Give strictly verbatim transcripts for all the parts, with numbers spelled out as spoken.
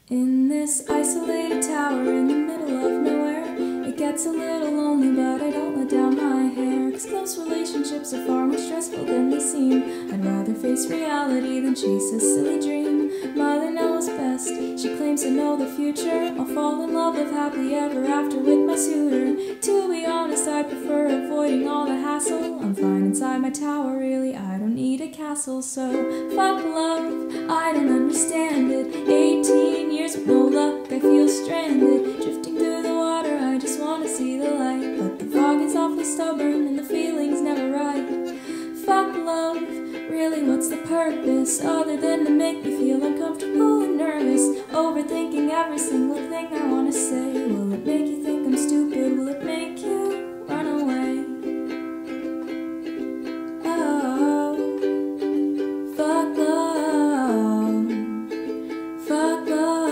In this isolated tower in the middle of nowhere, it gets a little lonely, but I don't let down my hair, 'cause close relationships are far more stressful than they seem. I'd rather face reality than chase a silly dream. Mother knows best, she claims to know the future. I'll fall in love, live happily ever after with my suitor. To be honest, I prefer avoiding all the hassle. I'm fine inside my tower, really, I don't need a castle. So, fuck love, I don't understand it. Eighteen years with no luck, I feel stranded. Drifting through the water, I just wanna see the light. But the fog is awfully stubborn and the feeling's never right. Fuck love, really what's the purpose? Other than to make me feel uncomfortable and nervous. Overthinking every single thing I wanna say. Will it make you think I'm stupid? Will it make you run away? Oh, fuck love, fuck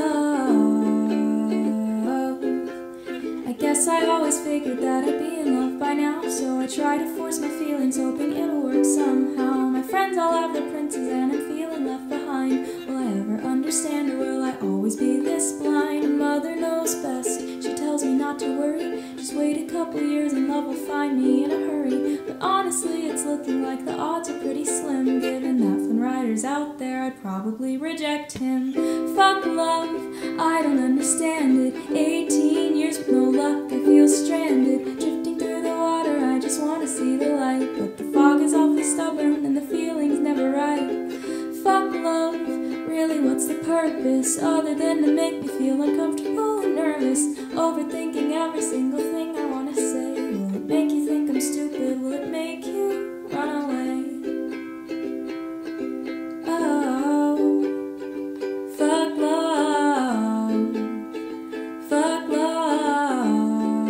love. I guess I always figured that I'd be in love by now, so I try to force my feelings, hoping it'll work somehow. My friends all have their princes and I'm feeling left behind. Will I ever understand, or will I always be this blind? Mother knows best, she tells me not to worry. Just wait a couple years and love will find me in a hurry. But honestly, it's looking like the odds are pretty slim. Given that Flynn Rider's out there, I'd probably reject him. Fuck love, I don't understand it. Eighteen years with no luck, I feel stranded. Drifting through the water, I just wanna see the light. But the fog is awfully stubborn and the feeling's never right. Fuck love, really what's the purpose? Other than to make me feel uncomfortable and nervous. Overthinking every single thing I wanna say. Will it make you think I'm stupid? Will it make you run away? Oh, fuck love, fuck love,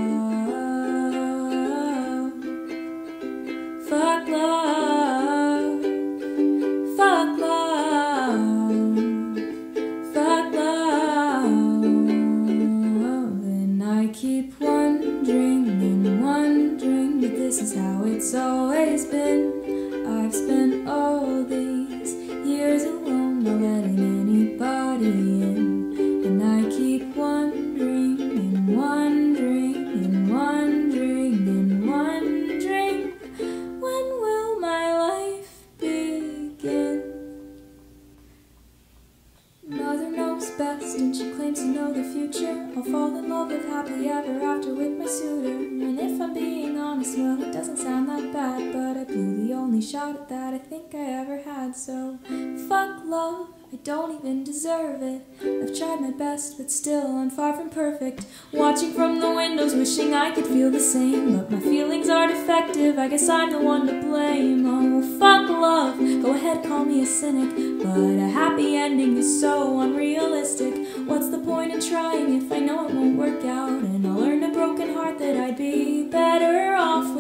fuck love, fuck love, fuck love. And I keep wondering and wondering, but this is how it's always been. I've spent all these years alone, not letting anybody in. And I keep wondering and wondering and wondering and wondering, when will my life begin? Mother knows best and she claims to know the future. I'll fall in love, live happily ever after with my suitor. And if I'm being honest, well, it doesn't sound that bad, but I blew the only shot at that I think I ever had. So, fuck love, I don't even deserve it. I've tried my best, but still I'm far from perfect. Watching from the windows, wishing I could feel the same. But my feelings are defective, I guess I'm the one to blame. Oh, fuck love, go ahead, call me a cynic, but a happy ending is so unrealistic. What's the point in trying if I know it won't work out? And I'll learn a broken heart that I'd be better off